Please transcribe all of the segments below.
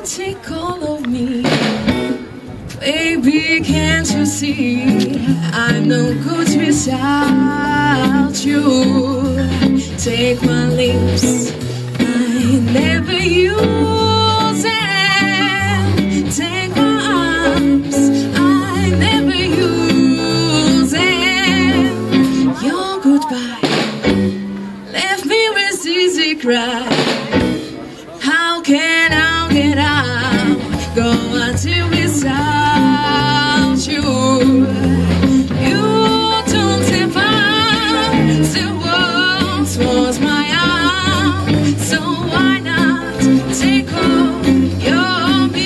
not take all of me? Baby, can't you see I'm no good without you? Take my lips, I never use them. Take my arms, I never use them. Your goodbye left me with easy cry. How can I get out? Go until without you. You don't survive. The world was my arm, so why not take all your me?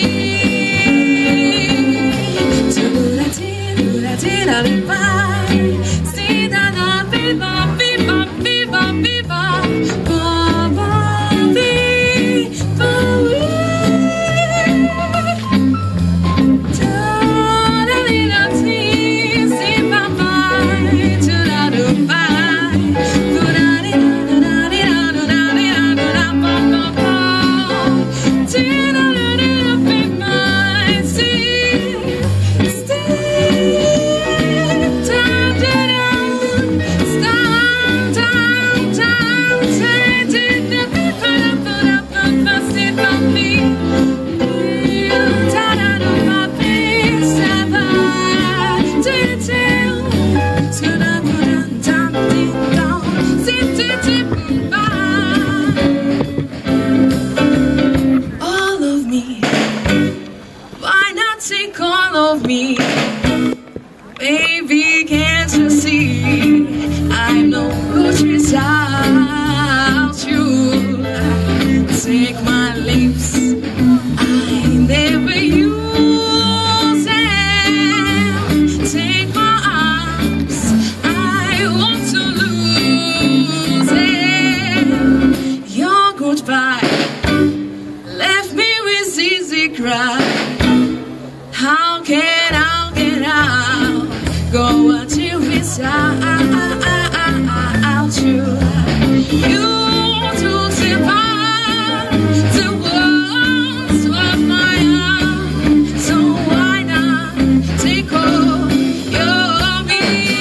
Baby, can't you see I'm no good without you? Take my lips, I never use them. Take my arms, I want to lose them. Your goodbye left me with easy cry. How can I get out? Go until without you. You took survive the words of my arm, so why not take all your me?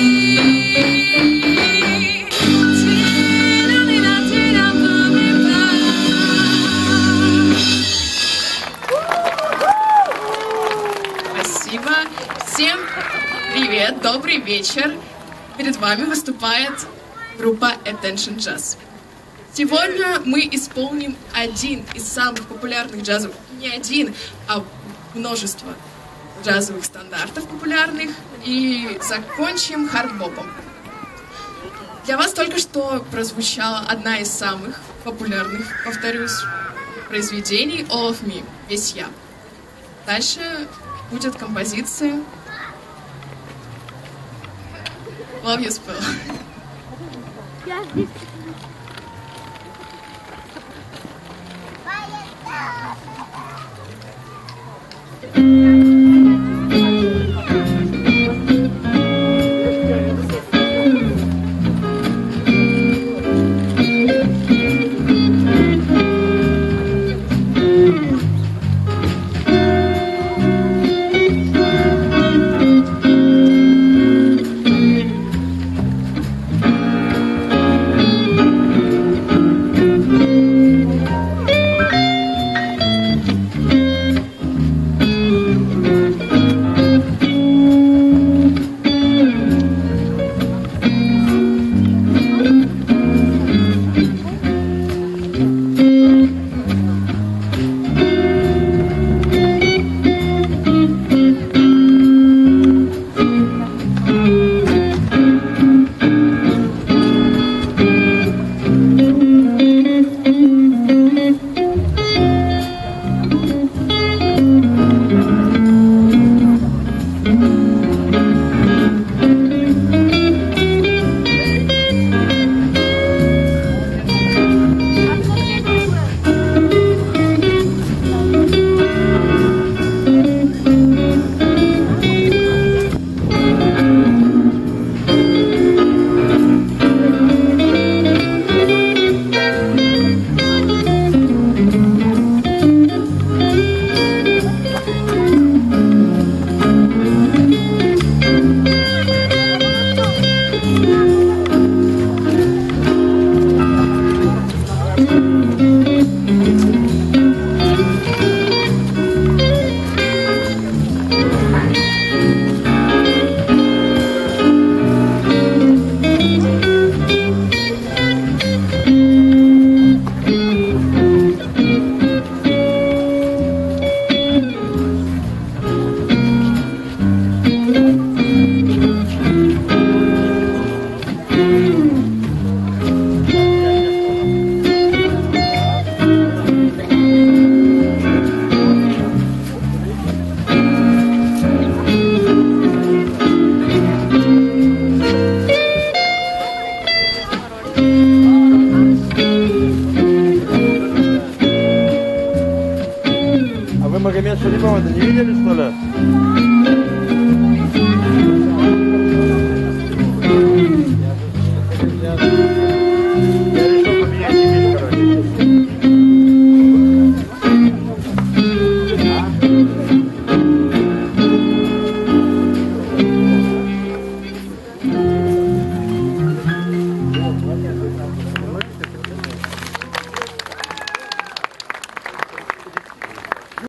Спасибо. Всем привет, добрый вечер. Перед вами выступает группа Attention Jazz. Сегодня мы исполним один из самых популярных джазовых, не один, а множество джазовых стандартов популярных, и закончим хард-бопом. Для вас только что прозвучала одна из самых популярных, повторюсь, произведений All of Me, весь я. Дальше будет композиция Love You Spill. Вы Магомед Шарипова-то не видели, что ли?